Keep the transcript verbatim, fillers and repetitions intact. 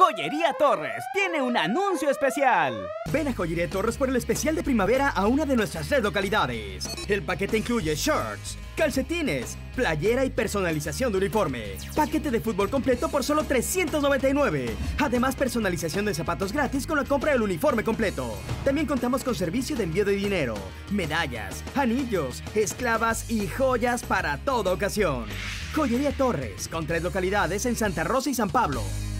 Joyería Torres tiene un anuncio especial. Ven a Joyería Torres por el especial de primavera a una de nuestras tres localidades. El paquete incluye shorts, calcetines, playera y personalización de uniforme. Paquete de fútbol completo por solo trescientos noventa y nueve. Además, personalización de zapatos gratis con la compra del uniforme completo. También contamos con servicio de envío de dinero, medallas, anillos, esclavas y joyas para toda ocasión. Joyería Torres, con tres localidades en Santa Rosa y San Pablo.